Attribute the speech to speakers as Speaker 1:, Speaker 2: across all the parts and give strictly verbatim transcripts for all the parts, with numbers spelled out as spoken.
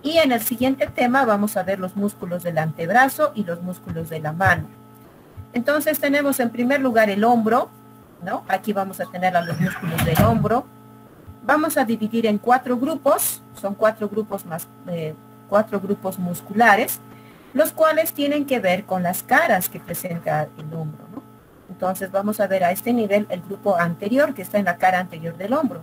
Speaker 1: Y en el siguiente tema vamos a ver los músculos del antebrazo y los músculos de la mano. Entonces tenemos en primer lugar el hombro, ¿no? Aquí vamos a tener a los músculos del hombro. Vamos a dividir en cuatro grupos, son cuatro grupos más, eh, cuatro grupos musculares, los cuales tienen que ver con las caras que presenta el hombro, ¿no? Entonces vamos a ver a este nivel el grupo anterior, que está en la cara anterior del hombro.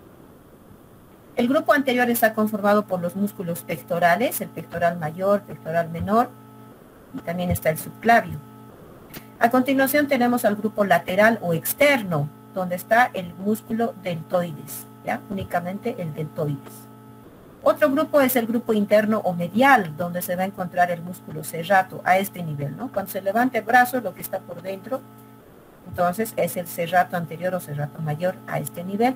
Speaker 1: El grupo anterior está conformado por los músculos pectorales, el pectoral mayor, pectoral menor, y también está el subclavio. A continuación tenemos al grupo lateral o externo, donde está el músculo deltoides, ¿ya? Únicamente el deltoides. Otro grupo es el grupo interno o medial, donde se va a encontrar el músculo serrato a este nivel, ¿no? Cuando se levanta el brazo, lo que está por dentro, entonces es el serrato anterior o serrato mayor a este nivel.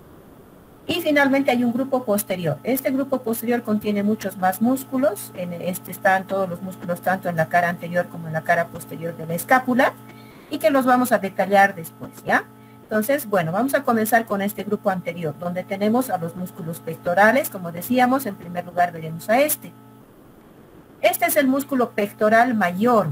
Speaker 1: Y finalmente hay un grupo posterior. Este grupo posterior contiene muchos más músculos. En este están todos los músculos, tanto en la cara anterior como en la cara posterior de la escápula, y que los vamos a detallar después, ¿ya? Entonces, bueno, vamos a comenzar con este grupo anterior, donde tenemos a los músculos pectorales. Como decíamos, en primer lugar veremos a este. Este es el músculo pectoral mayor.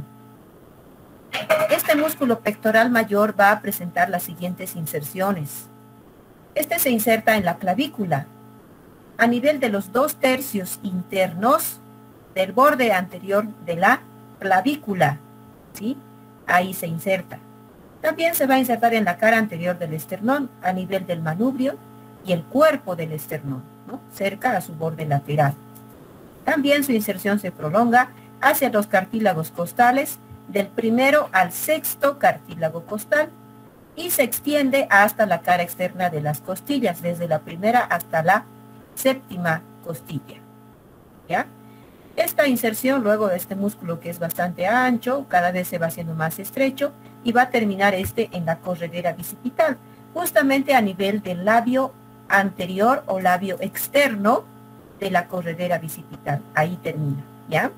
Speaker 1: Este músculo pectoral mayor va a presentar las siguientes inserciones. Este se inserta en la clavícula, a nivel de los dos tercios internos del borde anterior de la clavícula, ¿sí? Ahí se inserta. También se va a insertar en la cara anterior del esternón, a nivel del manubrio y el cuerpo del esternón, ¿no? Cerca a su borde lateral. También su inserción se prolonga hacia los cartílagos costales, del primero al sexto cartílago costal, y se extiende hasta la cara externa de las costillas, desde la primera hasta la séptima costilla, ¿ya? Esta inserción, luego de este músculo que es bastante ancho, cada vez se va haciendo más estrecho, y va a terminar este en la corredera bicipital, justamente a nivel del labio anterior o labio externo de la corredera bicipital. Ahí termina, ¿ya?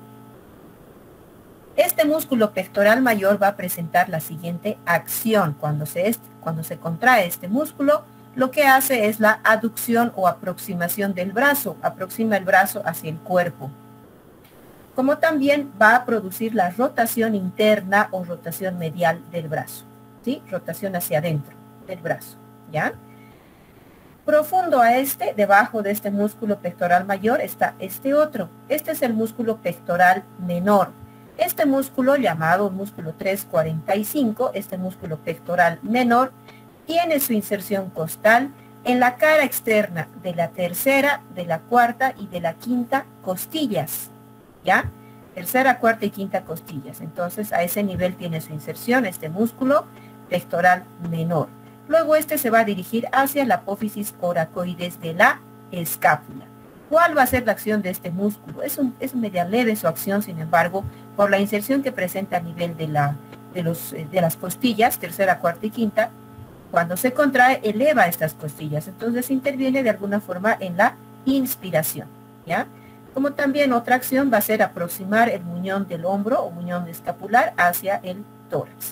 Speaker 1: Este músculo pectoral mayor va a presentar la siguiente acción. Cuando se, cuando se contrae este músculo, lo que hace es la aducción o aproximación del brazo, aproxima el brazo hacia el cuerpo. Como también va a producir la rotación interna o rotación medial del brazo, ¿sí? Rotación hacia adentro del brazo, ¿ya? Profundo a este, debajo de este músculo pectoral mayor, está este otro. Este es el músculo pectoral menor. Este músculo, llamado músculo trescientos cuarenta y cinco, este músculo pectoral menor, tiene su inserción costal en la cara externa de la tercera, de la cuarta y de la quinta costillas, ¿ya? Tercera, cuarta y quinta costillas. Entonces, a ese nivel tiene su inserción este músculo pectoral menor. Luego este se va a dirigir hacia la apófisis coracoides de la escápula. ¿Cuál va a ser la acción de este músculo? Es, un, es media leve su acción, sin embargo, por la inserción que presenta a nivel de, la, de, los, de las costillas, tercera, cuarta y quinta. Cuando se contrae, eleva estas costillas. Entonces interviene de alguna forma en la inspiración, ¿ya? Como también otra acción va a ser aproximar el muñón del hombro o muñón escapular hacia el tórax.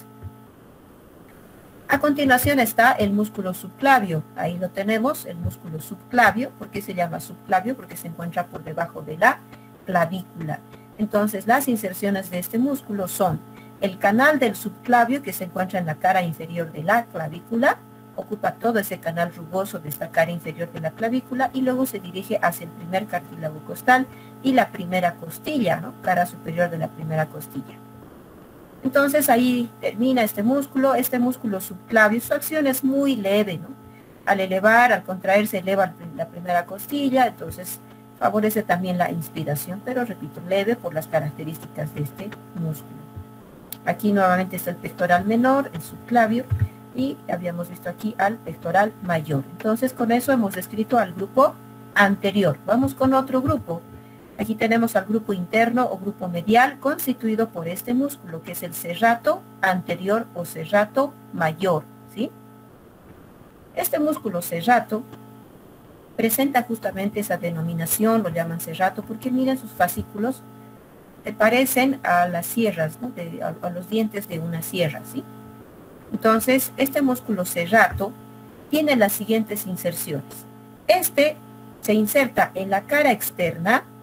Speaker 1: A continuación está el músculo subclavio. Ahí lo tenemos, el músculo subclavio. ¿Por qué se llama subclavio? Porque se encuentra por debajo de la clavícula. Entonces, las inserciones de este músculo son el canal del subclavio, que se encuentra en la cara inferior de la clavícula, ocupa todo ese canal rugoso de esta cara inferior de la clavícula, y luego se dirige hacia el primer cartílago costal y la primera costilla, ¿no? Cara superior de la primera costilla. Entonces ahí termina este músculo, este músculo subclavio. Su acción es muy leve, ¿no? Al elevar, al contraerse, eleva la primera costilla, entonces favorece también la inspiración, pero repito, leve por las características de este músculo. Aquí nuevamente está el pectoral menor, el subclavio, y habíamos visto aquí al pectoral mayor. Entonces con eso hemos descrito al grupo anterior. Vamos con otro grupo. Aquí tenemos al grupo interno o grupo medial, constituido por este músculo, que es el serrato anterior o serrato mayor, ¿sí? Este músculo serrato presenta justamente esa denominación, lo llaman serrato, porque miren sus fascículos, se parecen a las sierras, ¿no? de, a, a los dientes de una sierra, ¿sí? Entonces, este músculo serrato tiene las siguientes inserciones. Este se inserta en la cara externa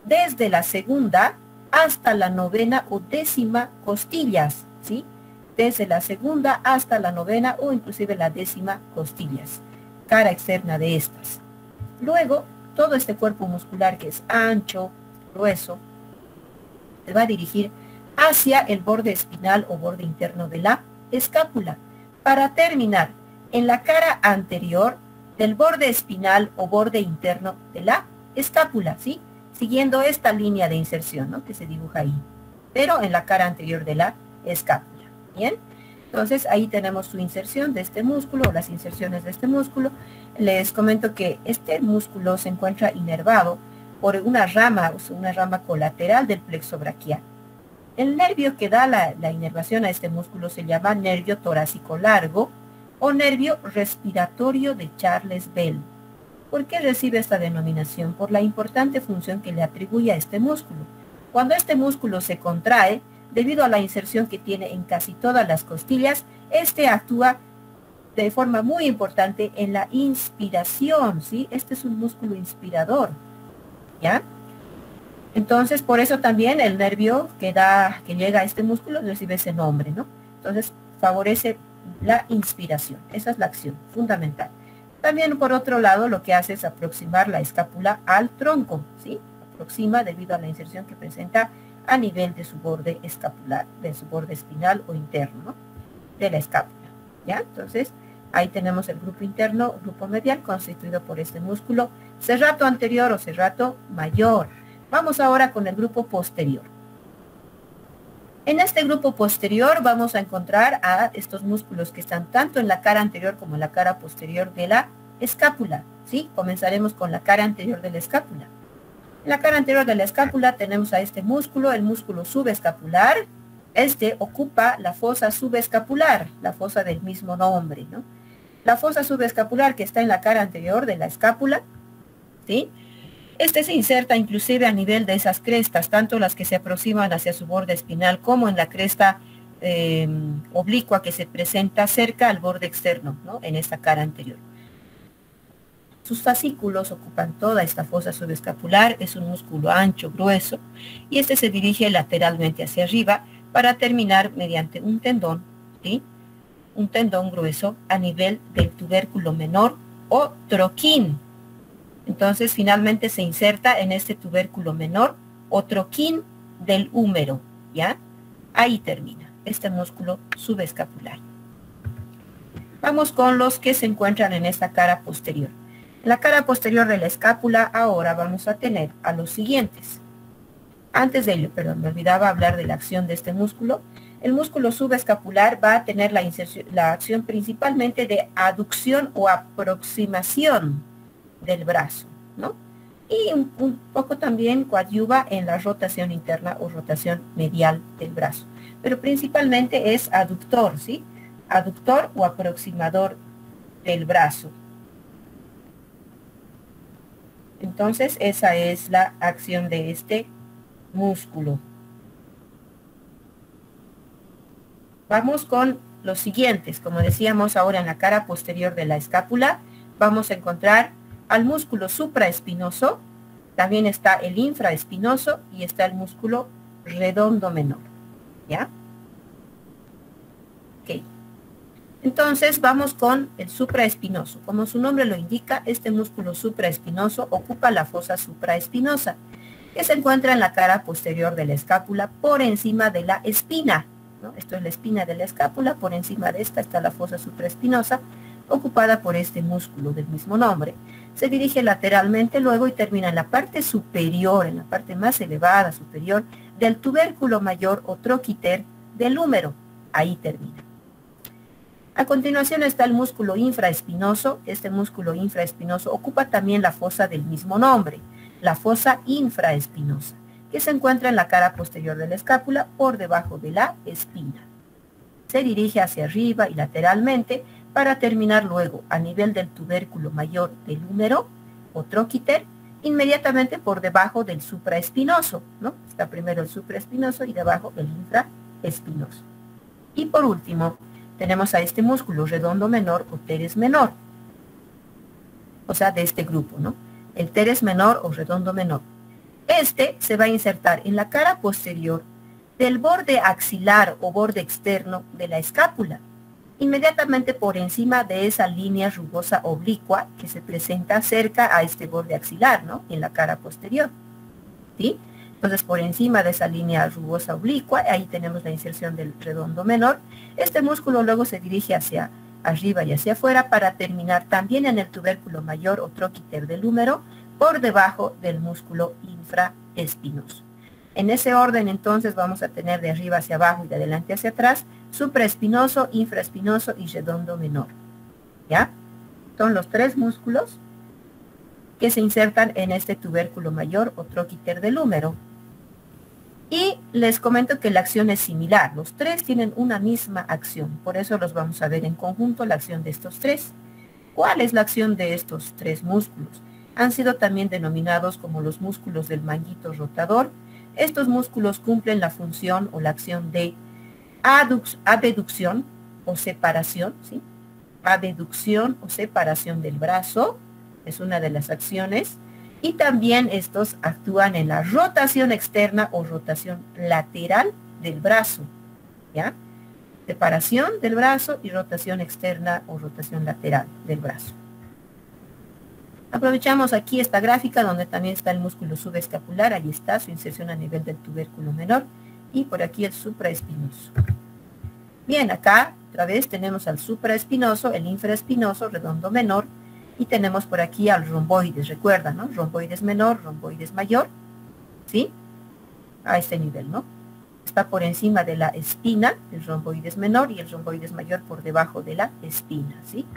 Speaker 1: desde la segunda hasta la novena o décima costillas, ¿sí? Desde la segunda hasta la novena o inclusive la décima costillas, cara externa de estas. Luego, todo este cuerpo muscular que es ancho, grueso, se va a dirigir hacia el borde espinal o borde interno de la escápula, para terminar en la cara anterior del borde espinal o borde interno de la escápula, ¿sí? Siguiendo esta línea de inserción, ¿no? Que se dibuja ahí, pero en la cara anterior de la escápula, ¿bien? Entonces ahí tenemos su inserción de este músculo, o las inserciones de este músculo. Les comento que este músculo se encuentra inervado por una rama, o sea, una rama colateral del plexo braquial. El nervio que da la, la inervación a este músculo se llama nervio torácico largo o nervio respiratorio de Charles Bell. ¿Por qué recibe esta denominación? Por la importante función que le atribuye a este músculo. Cuando este músculo se contrae, debido a la inserción que tiene en casi todas las costillas, este actúa de forma muy importante en la inspiración, ¿sí? Este es un músculo inspirador, ¿ya? Entonces, por eso también el nervio que da, que llega a este músculo recibe ese nombre, ¿no? Entonces, favorece la inspiración. Esa es la acción fundamental. También, por otro lado, lo que hace es aproximar la escápula al tronco, ¿sí? Aproxima debido a la inserción que presenta a nivel de su borde escapular, de su borde espinal o interno, ¿no? De la escápula, ¿ya? Entonces, ahí tenemos el grupo interno, grupo medial, constituido por este músculo serrato anterior o serrato mayor. Vamos ahora con el grupo posterior. En este grupo posterior vamos a encontrar a estos músculos que están tanto en la cara anterior como en la cara posterior de la escápula, ¿sí? Comenzaremos con la cara anterior de la escápula. En la cara anterior de la escápula tenemos a este músculo, el músculo subescapular. Este ocupa la fosa subescapular, la fosa del mismo nombre, ¿no? La fosa subescapular que está en la cara anterior de la escápula, ¿sí? Este se inserta inclusive a nivel de esas crestas, tanto las que se aproximan hacia su borde espinal como en la cresta eh, oblicua que se presenta cerca al borde externo, ¿no? En esta cara anterior. Sus fascículos ocupan toda esta fosa subescapular, es un músculo ancho, grueso, y este se dirige lateralmente hacia arriba para terminar mediante un tendón, ¿sí? Un tendón grueso a nivel del tubérculo menor o troquín. Entonces, finalmente se inserta en este tubérculo menor o troquín del húmero, ¿ya? Ahí termina este músculo subescapular. Vamos con los que se encuentran en esta cara posterior. En la cara posterior de la escápula, ahora vamos a tener a los siguientes. Antes de ello, perdón, me olvidaba hablar de la acción de este músculo. El músculo subescapular va a tener la, inserción, la acción principalmente de aducción o aproximación del brazo, ¿no? Y un, un poco también coadyuva en la rotación interna o rotación medial del brazo. Pero principalmente es aductor, ¿sí? Aductor o aproximador del brazo. Entonces, esa es la acción de este músculo. Vamos con los siguientes. Como decíamos ahora en la cara posterior de la escápula, vamos a encontrar al músculo supraespinoso, también está el infraespinoso y está el músculo redondo menor, ¿ya? Ok. Entonces vamos con el supraespinoso. Como su nombre lo indica, este músculo supraespinoso ocupa la fosa supraespinosa, que se encuentra en la cara posterior de la escápula por encima de la espina, ¿no? Esto es la espina de la escápula, por encima de esta está la fosa supraespinosa, ocupada por este músculo del mismo nombre. Se dirige lateralmente luego y termina en la parte superior, en la parte más elevada superior del tubérculo mayor o troquiter del húmero. Ahí termina. A continuación está el músculo infraespinoso. Este músculo infraespinoso ocupa también la fosa del mismo nombre, la fosa infraespinosa, que se encuentra en la cara posterior de la escápula por debajo de la espina. Se dirige hacia arriba y lateralmente para terminar luego a nivel del tubérculo mayor del húmero o troquiter, inmediatamente por debajo del supraespinoso, ¿no? Está primero el supraespinoso y debajo el infraespinoso. Y por último, tenemos a este músculo redondo menor o teres menor, o sea, de este grupo, ¿no? El teres menor o redondo menor. Este se va a insertar en la cara posterior del borde axilar o borde externo de la escápula, inmediatamente por encima de esa línea rugosa oblicua que se presenta cerca a este borde axilar, ¿no? En la cara posterior, ¿sí? Entonces, por encima de esa línea rugosa oblicua, ahí tenemos la inserción del redondo menor. Este músculo luego se dirige hacia arriba y hacia afuera para terminar también en el tubérculo mayor o troquiter del húmero, por debajo del músculo infraespinoso. En ese orden, entonces, vamos a tener de arriba hacia abajo y de adelante hacia atrás, supraespinoso, infraespinoso y redondo menor. ¿Ya? Son los tres músculos que se insertan en este tubérculo mayor o troquiter del húmero. Y les comento que la acción es similar. Los tres tienen una misma acción. Por eso los vamos a ver en conjunto, la acción de estos tres. ¿Cuál es la acción de estos tres músculos? Han sido también denominados como los músculos del manguito rotador. Estos músculos cumplen la función o la acción de abducción o separación, ¿sí? Abducción o separación del brazo, es una de las acciones, y también estos actúan en la rotación externa o rotación lateral del brazo, ¿ya? Separación del brazo y rotación externa o rotación lateral del brazo. Aprovechamos aquí esta gráfica donde también está el músculo subescapular, ahí está su inserción a nivel del tubérculo menor, y por aquí el supraespinoso. Bien, acá otra vez tenemos al supraespinoso, el infraespinoso, redondo menor, y tenemos por aquí al romboides, recuerda, ¿no? Romboides menor, romboides mayor, ¿sí? A este nivel, ¿no? Está por encima de la espina, el romboides menor, y el romboides mayor por debajo de la espina, ¿sí?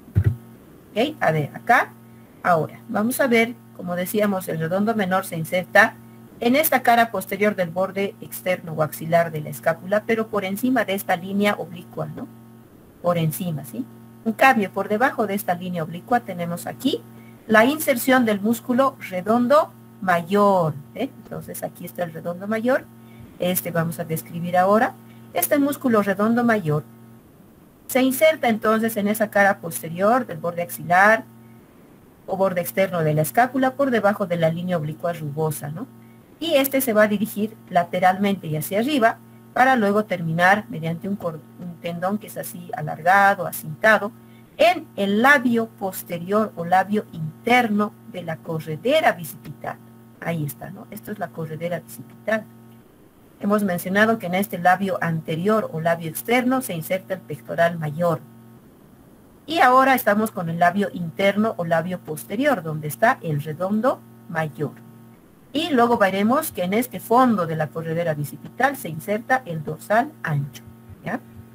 Speaker 1: Ok, a ver, acá. Ahora, vamos a ver, como decíamos, el redondo menor se inserta en esta cara posterior del borde externo o axilar de la escápula, pero por encima de esta línea oblicua, ¿no? Por encima, ¿sí? En cambio, por debajo de esta línea oblicua tenemos aquí la inserción del músculo redondo mayor, ¿eh? Entonces, aquí está el redondo mayor. Este vamos a describir ahora. Este músculo redondo mayor se inserta entonces en esa cara posterior del borde axilar o borde externo de la escápula por debajo de la línea oblicua rugosa, ¿no? Y este se va a dirigir lateralmente y hacia arriba para luego terminar mediante un, un tendón que es así alargado, acintado, en el labio posterior o labio interno de la corredera bicipital. Ahí está, ¿no? Esto es la corredera bicipital. Hemos mencionado que en este labio anterior o labio externo se inserta el pectoral mayor. Y ahora estamos con el labio interno o labio posterior, donde está el redondo mayor. Y luego veremos que en este fondo de la corredera bicipital se inserta el dorsal ancho, ¿ya?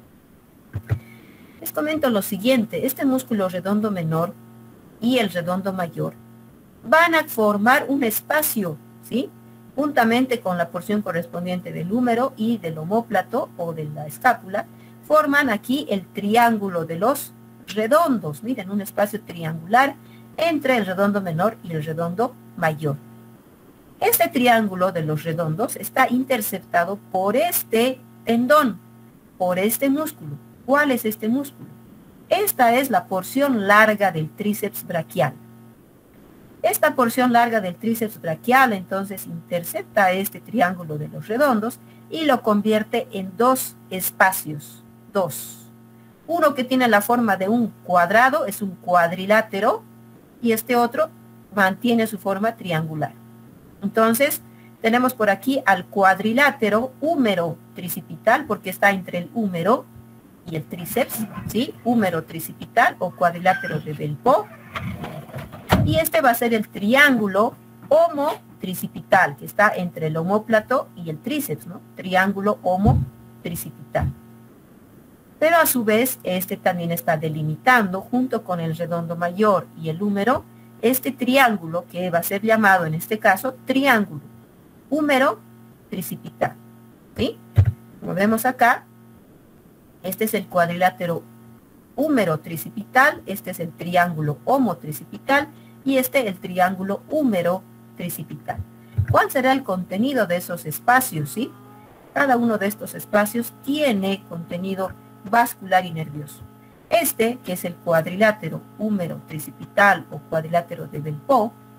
Speaker 1: Les comento lo siguiente, este músculo redondo menor y el redondo mayor van a formar un espacio, ¿sí? Juntamente con la porción correspondiente del húmero y del omóplato o de la escápula, forman aquí el triángulo de los redondos. Miren, un espacio triangular entre el redondo menor y el redondo mayor. Este triángulo de los redondos está interceptado por este tendón, por este músculo. ¿Cuál es este músculo? Esta es la porción larga del tríceps braquial. Esta porción larga del tríceps braquial entonces intercepta este triángulo de los redondos y lo convierte en dos espacios, dos. Uno que tiene la forma de un cuadrado, es un cuadrilátero, y este otro mantiene su forma triangular. Entonces, tenemos por aquí al cuadrilátero húmero tricipital, porque está entre el húmero y el tríceps, ¿sí? Húmero tricipital o cuadrilátero de Belpo. Y este va a ser el triángulo homotricipital, que está entre el omóplato y el tríceps, ¿no? Triángulo homotricipital. Pero a su vez, este también está delimitando, junto con el redondo mayor y el húmero, este triángulo que va a ser llamado en este caso triángulo húmero tricipital, ¿sí? Como vemos acá, este es el cuadrilátero húmero tricipital, este es el triángulo homotricipital y este el triángulo húmero tricipital. ¿Cuál será el contenido de esos espacios, sí? Cada uno de estos espacios tiene contenido vascular y nervioso. Este, que es el cuadrilátero húmero tricipital o cuadrilátero de Belpo,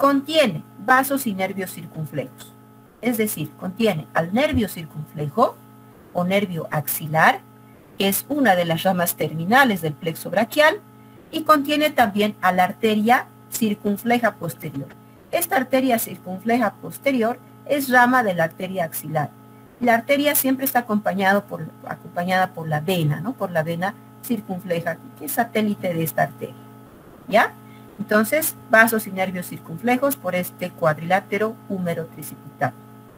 Speaker 1: contiene vasos y nervios circunflejos. Es decir, contiene al nervio circunflejo o nervio axilar, que es una de las ramas terminales del plexo braquial, y contiene también a la arteria circunfleja posterior. Esta arteria circunfleja posterior es rama de la arteria axilar. La arteria siempre está acompañado por, acompañada por la vena, ¿no? Por la vena circunfleja, que es satélite de esta arteria. ¿Ya? Entonces, vasos y nervios circunflejos por este cuadrilátero húmero tricipital.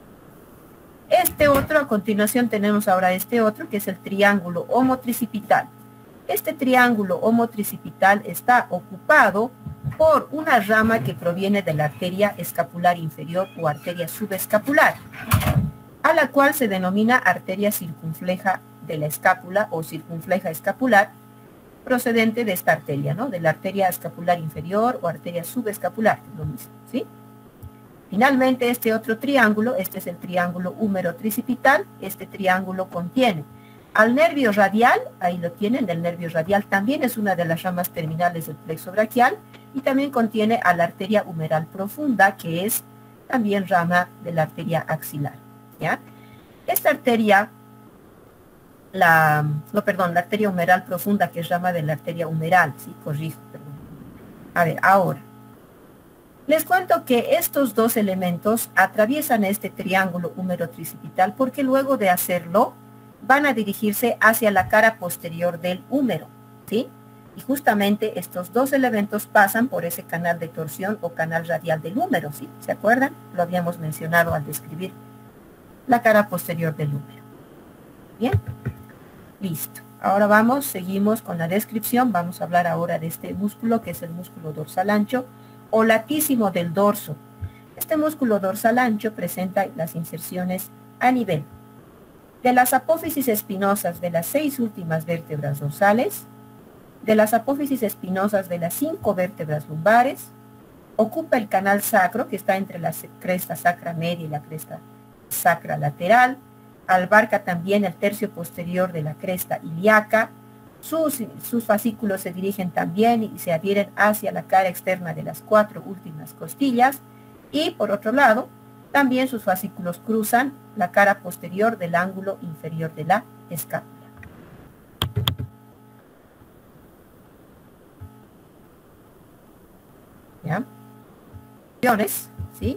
Speaker 1: Este otro, a continuación tenemos ahora este otro, que es el triángulo homotricipital. Este triángulo homotricipital está ocupado por una rama que proviene de la arteria escapular inferior o arteria subescapular, a la cual se denomina arteria circunfleja de la escápula o circunfleja escapular, procedente de esta arteria, ¿no? De la arteria escapular inferior o arteria subescapular, lo mismo, ¿sí? Finalmente, este otro triángulo, este es el triángulo húmero tricipital, este triángulo contiene al nervio radial, ahí lo tienen, el nervio radial también es una de las ramas terminales del plexo braquial, y también contiene a la arteria humeral profunda, que es también rama de la arteria axilar, ¿ya? Esta arteria, la, no, perdón, la arteria humeral profunda, que es rama de la arteria humeral, sí, corrijo, perdón. A ver, ahora, les cuento que estos dos elementos atraviesan este triángulo húmero tricipital porque luego de hacerlo van a dirigirse hacia la cara posterior del húmero, ¿sí? Y justamente estos dos elementos pasan por ese canal de torsión o canal radial del húmero, ¿sí? ¿Se acuerdan? Lo habíamos mencionado al describir la cara posterior del húmero. Bien, listo. Ahora vamos, seguimos con la descripción. Vamos a hablar ahora de este músculo que es el músculo dorsal ancho o latísimo del dorso. Este músculo dorsal ancho presenta las inserciones a nivel de las apófisis espinosas de las seis últimas vértebras dorsales, de las apófisis espinosas de las cinco vértebras lumbares, ocupa el canal sacro que está entre la cresta sacra media y la cresta sacra lateral, abarca también el tercio posterior de la cresta ilíaca, sus, sus fascículos se dirigen también y se adhieren hacia la cara externa de las cuatro últimas costillas, y por otro lado, también sus fascículos cruzan la cara posterior del ángulo inferior de la escápula. ¿Ya? ¿Sí?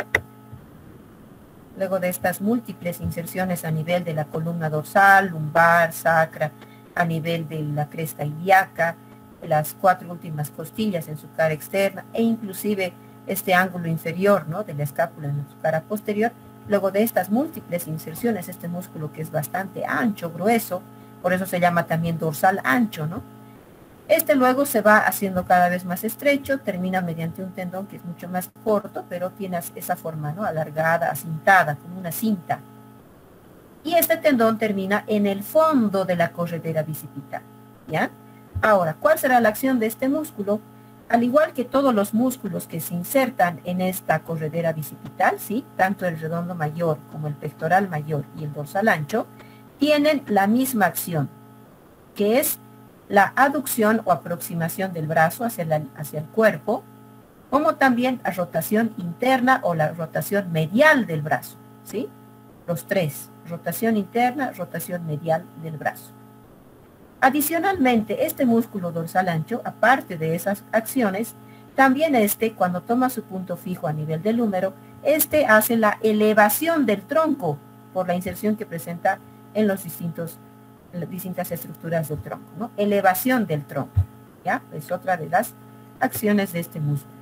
Speaker 1: Luego de estas múltiples inserciones a nivel de la columna dorsal, lumbar, sacra, a nivel de la cresta ilíaca, las cuatro últimas costillas en su cara externa e inclusive este ángulo inferior, ¿no?, de la escápula en su cara posterior. Luego de estas múltiples inserciones, este músculo que es bastante ancho, grueso, por eso se llama también dorsal ancho, ¿no? Este luego se va haciendo cada vez más estrecho, termina mediante un tendón que es mucho más corto, pero tiene esa forma, ¿no?, alargada, acintada, como una cinta. Y este tendón termina en el fondo de la corredera bicipital, ¿ya? Ahora, ¿cuál será la acción de este músculo? Al igual que todos los músculos que se insertan en esta corredera bicipital, ¿sí?, tanto el redondo mayor como el pectoral mayor y el dorsal ancho, tienen la misma acción, que es la aducción o aproximación del brazo hacia, la, hacia el cuerpo, como también la rotación interna o la rotación medial del brazo, ¿sí? Los tres, rotación interna, rotación medial del brazo. Adicionalmente, este músculo dorsal ancho, aparte de esas acciones, también este, cuando toma su punto fijo a nivel del húmero, este hace la elevación del tronco por la inserción que presenta en los distintos, en las distintas estructuras del tronco, ¿no? Elevación del tronco, ¿ya? Es otra de las acciones de este músculo.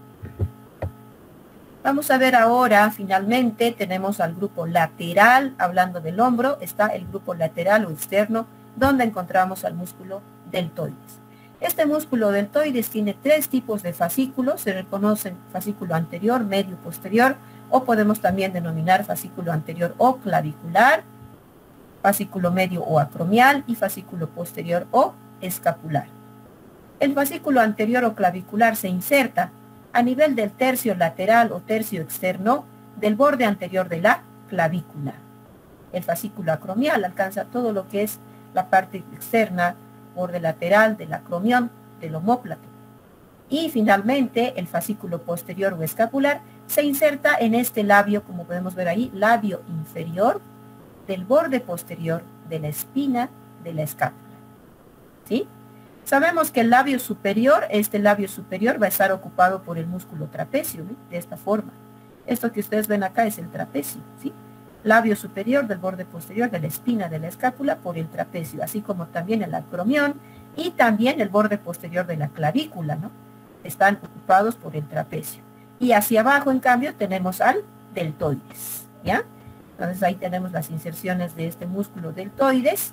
Speaker 1: Vamos a ver ahora, finalmente, tenemos al grupo lateral, hablando del hombro, está el grupo lateral o externo, donde encontramos al músculo deltoides. Este músculo deltoides tiene tres tipos de fascículos, se reconocen fascículo anterior, medio y posterior, o podemos también denominar fascículo anterior o clavicular, fascículo medio o acromial y fascículo posterior o escapular. El fascículo anterior o clavicular se inserta a nivel del tercio lateral o tercio externo del borde anterior de la clavícula. El fascículo acromial alcanza todo lo que es la parte externa, borde lateral del acromión, del omóplato. Y finalmente, el fascículo posterior o escapular se inserta en este labio, como podemos ver ahí, labio inferior del borde posterior de la espina de la escápula. ¿Sí? Sabemos que el labio superior, este labio superior va a estar ocupado por el músculo trapecio, ¿sí? De esta forma. Esto que ustedes ven acá es el trapecio, ¿sí? Labio superior del borde posterior de la espina de la escápula por el trapecio, así como también el acromión y también el borde posterior de la clavícula, ¿no? Están ocupados por el trapecio. Y hacia abajo, en cambio, tenemos al deltoides, ¿ya? Entonces ahí tenemos las inserciones de este músculo deltoides.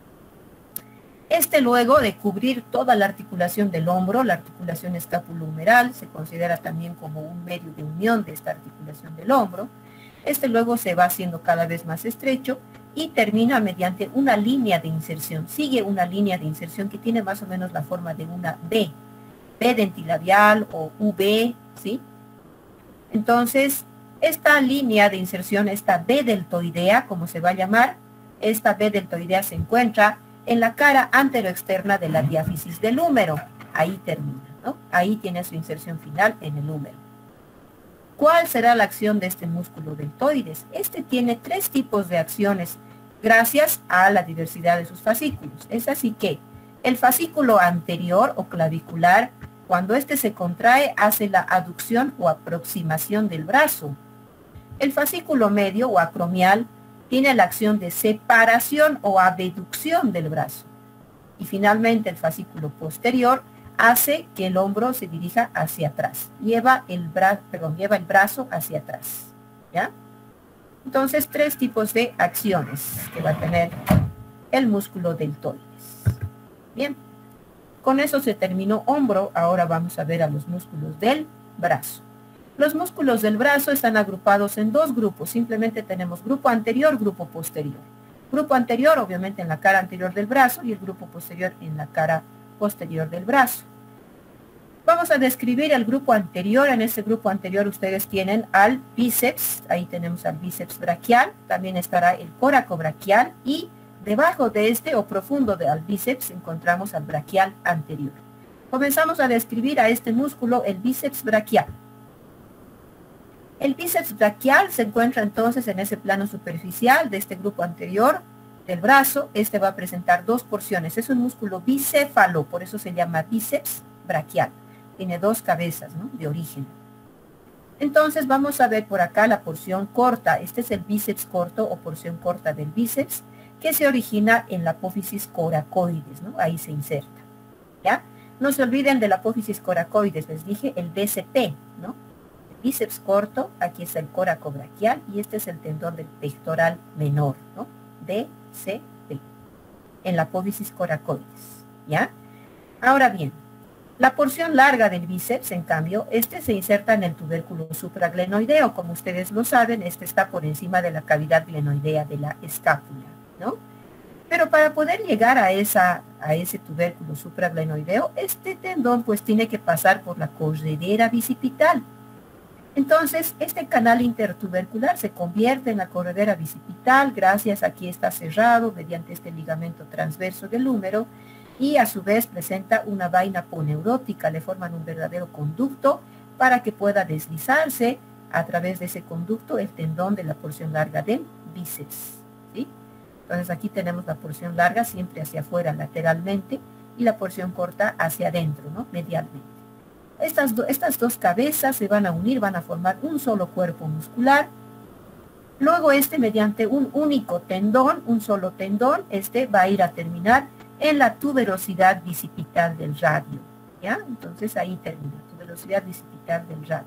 Speaker 1: Este luego de cubrir toda la articulación del hombro, la articulación escapulohumeral, se considera también como un medio de unión de esta articulación del hombro. Este luego se va haciendo cada vez más estrecho y termina mediante una línea de inserción. Sigue una línea de inserción que tiene más o menos la forma de una B, B dentilabial o V, ¿sí? Entonces, esta línea de inserción, esta B deltoidea, como se va a llamar, esta B deltoidea se encuentra en la cara anteroexterna de la diáfisis del húmero. Ahí termina, ¿no? Ahí tiene su inserción final en el húmero. ¿Cuál será la acción de este músculo deltoides? Este tiene tres tipos de acciones gracias a la diversidad de sus fascículos. Es así que el fascículo anterior o clavicular, cuando este se contrae, hace la aducción o aproximación del brazo. El fascículo medio o acromial tiene la acción de separación o abducción del brazo. Y finalmente el fascículo posterior hace que el hombro se dirija hacia atrás. Lleva el, bra perdón, lleva el brazo hacia atrás. ¿Ya? Entonces, tres tipos de acciones que va a tener el músculo deltoides. Bien. Con eso se terminó hombro. Ahora vamos a ver a los músculos del brazo. Los músculos del brazo están agrupados en dos grupos. Simplemente tenemos grupo anterior, grupo posterior. Grupo anterior, obviamente, en la cara anterior del brazo y el grupo posterior en la cara posterior del brazo. Vamos a describir el grupo anterior. En este grupo anterior ustedes tienen al bíceps. Ahí tenemos al bíceps braquial. También estará el coracobraquial y debajo de este o profundo del bíceps encontramos al braquial anterior. Comenzamos a describir a este músculo, el bíceps braquial. El bíceps braquial se encuentra entonces en ese plano superficial de este grupo anterior del brazo. Este va a presentar dos porciones. Es un músculo bicéfalo, por eso se llama bíceps braquial. Tiene dos cabezas, ¿no?, de origen. Entonces vamos a ver por acá la porción corta. Este es el bíceps corto o porción corta del bíceps que se origina en la apófisis coracoides, ¿no? Ahí se inserta, ¿ya? No se olviden de la apófisis coracoides, les dije el B C P, ¿no? Bíceps corto, aquí está el coracobraquial y este es el tendón del pectoral menor, ¿no? D C P, en la apófisis coracoides, ¿ya? Ahora bien, la porción larga del bíceps, en cambio, este se inserta en el tubérculo supraglenoideo. Como ustedes lo saben, este está por encima de la cavidad glenoidea de la escápula, ¿no? Pero para poder llegar a, esa, a ese tubérculo supraglenoideo, este tendón pues tiene que pasar por la corredera bicipital. Entonces, este canal intertubercular se convierte en la corredera bicipital, gracias a que está cerrado mediante este ligamento transverso del húmero, y a su vez presenta una vaina poneurótica, le forman un verdadero conducto para que pueda deslizarse a través de ese conducto el tendón de la porción larga del bíceps, ¿sí? Entonces aquí tenemos la porción larga siempre hacia afuera lateralmente y la porción corta hacia adentro, ¿no?, medialmente. Estas, do, estas dos cabezas se van a unir, van a formar un solo cuerpo muscular. Luego este, mediante un único tendón, un solo tendón, este va a ir a terminar en la tuberosidad bicipital del radio, ¿ya? Entonces ahí termina, tuberosidad bicipital del radio.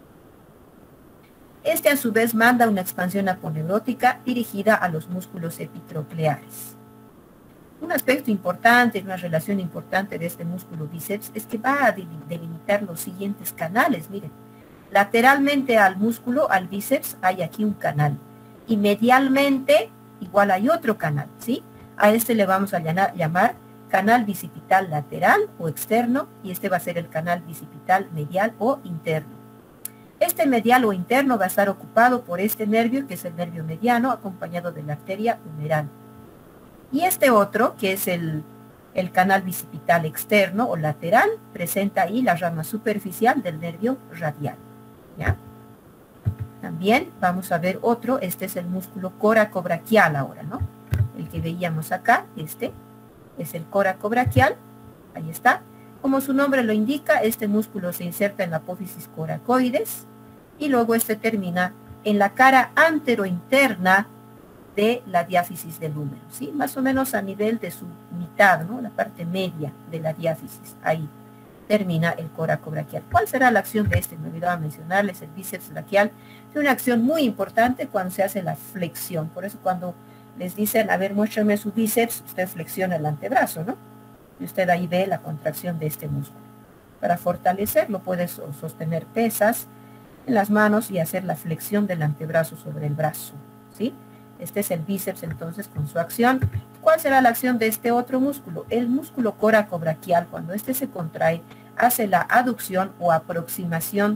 Speaker 1: Este a su vez manda una expansión aponeurótica dirigida a los músculos epitrocleares. Un aspecto importante, una relación importante de este músculo bíceps es que va a delimitar los siguientes canales. Miren, lateralmente al músculo, al bíceps, hay aquí un canal. Y medialmente, igual hay otro canal, ¿sí? A este le vamos a llamar canal bicipital lateral o externo, y este va a ser el canal bicipital medial o interno. Este medial o interno va a estar ocupado por este nervio, que es el nervio mediano, acompañado de la arteria humeral. Y este otro, que es el El canal bicipital externo o lateral presenta ahí la rama superficial del nervio radial. ¿Ya? También vamos a ver otro, este es el músculo coracobraquial ahora, ¿no? El que veíamos acá, este es el coracobraquial, ahí está. Como su nombre lo indica, este músculo se inserta en la apófisis coracoides y luego este termina en la cara anterointerna de la diáfisis del húmero, ¿sí? Más o menos a nivel de su mitad, ¿no? La parte media de la diáfisis, ahí termina el coracobraquial. ¿Cuál será la acción de este? Me olvidaba mencionarles, el bíceps braquial tiene una acción muy importante cuando se hace la flexión. Por eso cuando les dicen, a ver, muéstrame su bíceps, usted flexiona el antebrazo, ¿no? Y usted ahí ve la contracción de este músculo. Para fortalecerlo puede sostener pesas en las manos y hacer la flexión del antebrazo sobre el brazo, ¿sí? Este es el bíceps entonces con su acción. ¿Cuál será la acción de este otro músculo? El músculo coracobraquial, cuando este se contrae, hace la aducción o aproximación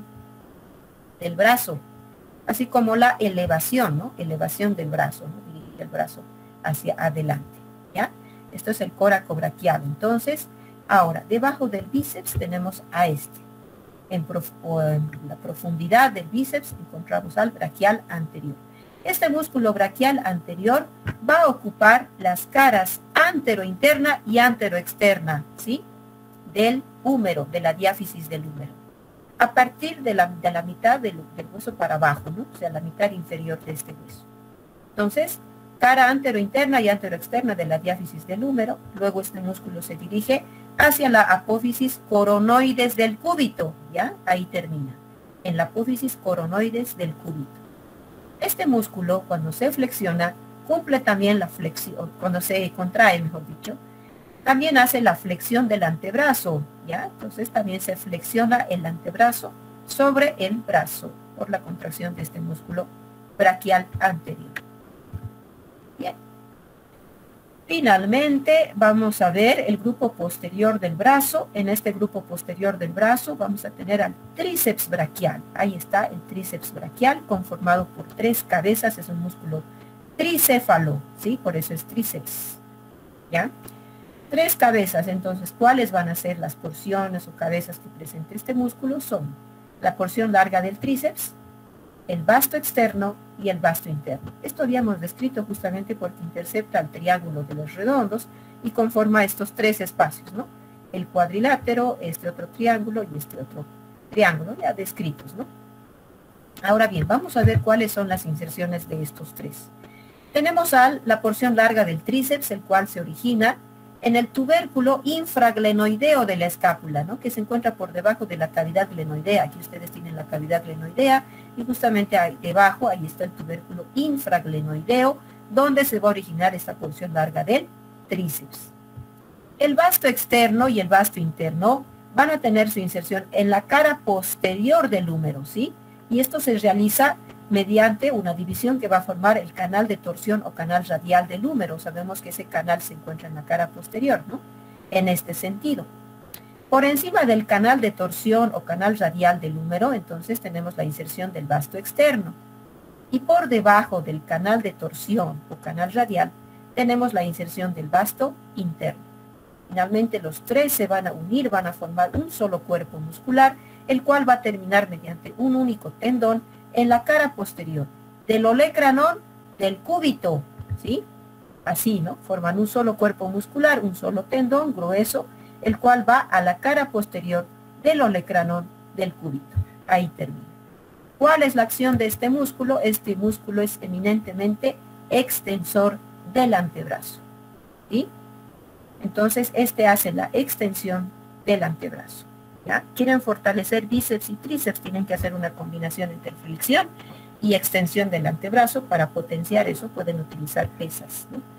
Speaker 1: del brazo, así como la elevación, ¿no? Elevación del brazo, ¿no? Y el brazo hacia adelante, ¿ya? Esto es el coracobraquial. Entonces, ahora, debajo del bíceps tenemos a este. En, prof en la profundidad del bíceps encontramos al braquial anterior. Este músculo braquial anterior va a ocupar las caras anterointerna y anteroexterna, ¿sí? Del húmero, de la diáfisis del húmero. A partir de la, de la mitad del, del hueso para abajo, ¿no? O sea, la mitad inferior de este hueso. Entonces, cara anterointerna y anteroexterna de la diáfisis del húmero. Luego este músculo se dirige hacia la apófisis coronoides del cúbito, ¿ya? Ahí termina. En la apófisis coronoides del cúbito. Este músculo, cuando se flexiona, cumple también la flexión, cuando se contrae, mejor dicho, también hace la flexión del antebrazo, ¿ya? Entonces también se flexiona el antebrazo sobre el brazo por la contracción de este músculo braquial anterior. Bien. Finalmente, vamos a ver el grupo posterior del brazo. En este grupo posterior del brazo vamos a tener al tríceps braquial. Ahí está el tríceps braquial, conformado por tres cabezas. Es un músculo tricéfalo, ¿sí? Por eso es tríceps, ¿ya? Tres cabezas. Entonces, ¿cuáles van a ser las porciones o cabezas que presenta este músculo? Son la porción larga del tríceps, el vasto externo y el vasto interno. Esto habíamos descrito justamente porque intercepta el triángulo de los redondos y conforma estos tres espacios, ¿no? El cuadrilátero, este otro triángulo y este otro triángulo, ya descritos, ¿no? Ahora bien, vamos a ver cuáles son las inserciones de estos tres. Tenemos a la porción larga del tríceps, el cual se origina en el tubérculo infraglenoideo de la escápula, ¿no? Que se encuentra por debajo de la cavidad glenoidea. Aquí ustedes tienen la cavidad glenoidea y justamente ahí debajo, ahí está el tubérculo infraglenoideo, donde se va a originar esta porción larga del tríceps. El vasto externo y el vasto interno van a tener su inserción en la cara posterior del húmero, ¿sí? Y esto se realiza mediante una división que va a formar el canal de torsión o canal radial del húmero. Sabemos que ese canal se encuentra en la cara posterior, ¿no? En este sentido. Por encima del canal de torsión o canal radial del húmero, entonces tenemos la inserción del vasto externo. Y por debajo del canal de torsión o canal radial, tenemos la inserción del vasto interno. Finalmente los tres se van a unir, van a formar un solo cuerpo muscular, el cual va a terminar mediante un único tendón en la cara posterior del olecranón del cúbito, ¿sí? Así, ¿no? Forman un solo cuerpo muscular, un solo tendón grueso, el cual va a la cara posterior del olecranón del cúbito. Ahí termina. ¿Cuál es la acción de este músculo? Este músculo es eminentemente extensor del antebrazo, ¿sí? Entonces, este hace la extensión del antebrazo. ¿Ya? Quieren fortalecer bíceps y tríceps, tienen que hacer una combinación entre flexión y extensión del antebrazo. Para potenciar eso pueden utilizar pesas, ¿no?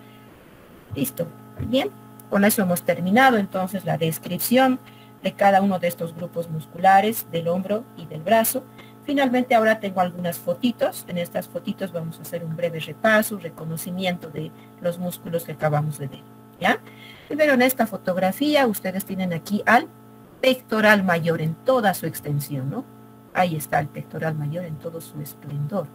Speaker 1: Listo. Bien, con eso hemos terminado entonces la descripción de cada uno de estos grupos musculares del hombro y del brazo. Finalmente ahora tengo algunas fotitos. En estas fotitos vamos a hacer un breve repaso, reconocimiento de los músculos que acabamos de ver, ¿ya? Primero en esta fotografía ustedes tienen aquí al pectoral mayor en toda su extensión, ¿no? Ahí está el pectoral mayor en todo su esplendor.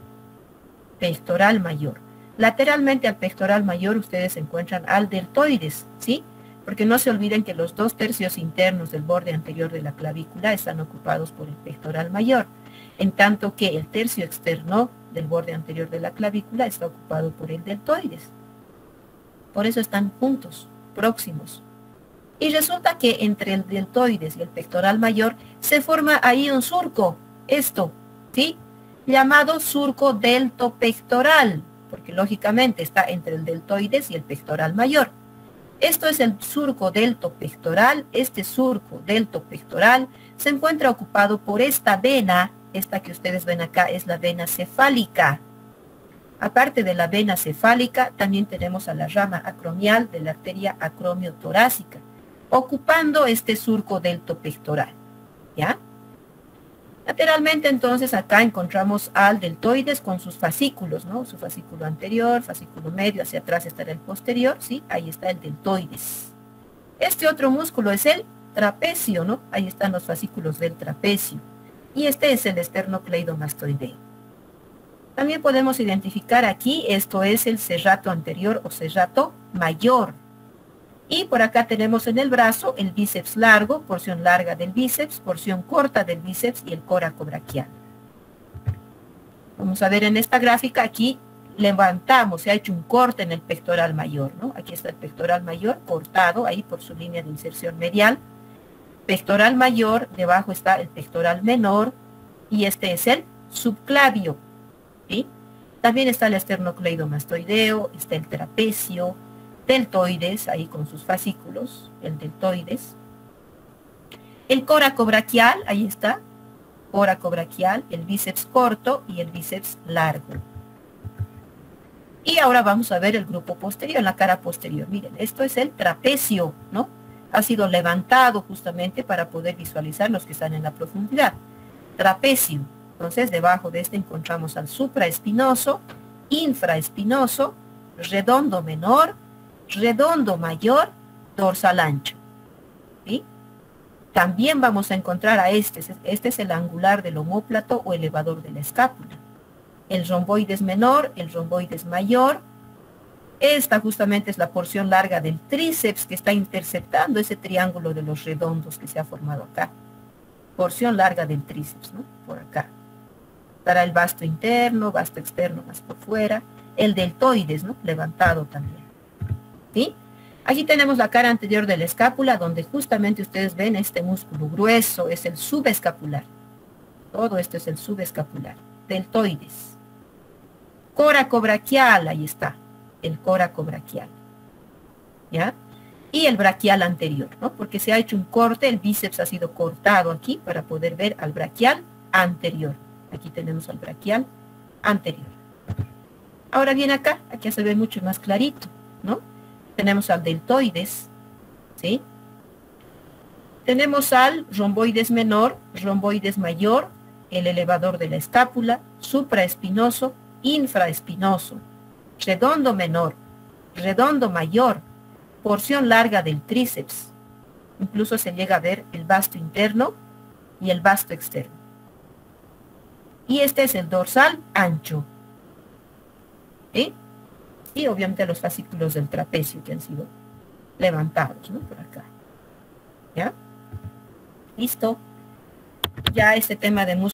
Speaker 1: Pectoral mayor. Lateralmente al pectoral mayor ustedes encuentran al deltoides, ¿sí? Porque no se olviden que los dos tercios internos del borde anterior de la clavícula están ocupados por el pectoral mayor, en tanto que el tercio externo del borde anterior de la clavícula está ocupado por el deltoides. Por eso están juntos, próximos. Y resulta que entre el deltoides y el pectoral mayor se forma ahí un surco, esto, ¿sí? Llamado surco deltopectoral, porque lógicamente está entre el deltoides y el pectoral mayor. Esto es el surco deltopectoral. Este surco deltopectoral se encuentra ocupado por esta vena, esta que ustedes ven acá es la vena cefálica. Aparte de la vena cefálica, también tenemos a la rama acromial de la arteria acromiotorácica, ocupando este surco deltopectoral, ¿ya? Lateralmente, entonces, acá encontramos al deltoides con sus fascículos, ¿no? Su fascículo anterior, fascículo medio, hacia atrás estará el posterior, ¿sí? Ahí está el deltoides. Este otro músculo es el trapecio, ¿no? Ahí están los fascículos del trapecio. Y este es el esternocleidomastoideo. También podemos identificar aquí, esto es el serrato anterior o serrato mayor. Y por acá tenemos en el brazo el bíceps largo, porción larga del bíceps, porción corta del bíceps y el córaco braquial. Vamos a ver en esta gráfica, aquí levantamos, se ha hecho un corte en el pectoral mayor, ¿no? Aquí está el pectoral mayor cortado, ahí por su línea de inserción medial. Pectoral mayor, debajo está el pectoral menor y este es el subclavio, ¿sí? También está el esternocleidomastoideo, está el trapecio, deltoides, ahí con sus fascículos, el deltoides. El córaco braquial, ahí está, córaco braquial, el bíceps corto y el bíceps largo. Y ahora vamos a ver el grupo posterior, la cara posterior. Miren, esto es el trapecio, ¿no? Ha sido levantado justamente para poder visualizar los que están en la profundidad. Trapecio. Entonces, debajo de este encontramos al supraespinoso, infraespinoso, redondo menor, redondo mayor, dorsal ancho. ¿Sí? También vamos a encontrar a este, este es el angular del omóplato o elevador de la escápula. El romboides menor, el romboides mayor. Esta justamente es la porción larga del tríceps que está interceptando ese triángulo de los redondos que se ha formado acá. Porción larga del tríceps, ¿no? Por acá. Estará el vasto interno, vasto externo más por fuera. El deltoides, ¿no? Levantado también. ¿Sí? Aquí tenemos la cara anterior de la escápula, donde justamente ustedes ven este músculo grueso, es el subescapular. Todo esto es el subescapular. Deltoides. Córaco braquial, ahí está. El córaco braquial. ¿Ya? Y el braquial anterior, ¿no? Porque se ha hecho un corte, el bíceps ha sido cortado aquí para poder ver al braquial anterior. Aquí tenemos al braquial anterior. Ahora bien acá, aquí se ve mucho más clarito, ¿no? Tenemos al deltoides, ¿sí? Tenemos al romboides menor, romboides mayor, el elevador de la escápula, supraespinoso, infraespinoso, redondo menor, redondo mayor, porción larga del tríceps. Incluso se llega a ver el vasto interno y el vasto externo. Y este es el dorsal ancho. ¿Sí? Y obviamente los fascículos del trapecio que han sido levantados, ¿no? Por acá. ¿Ya? Listo. Ya este tema de músculo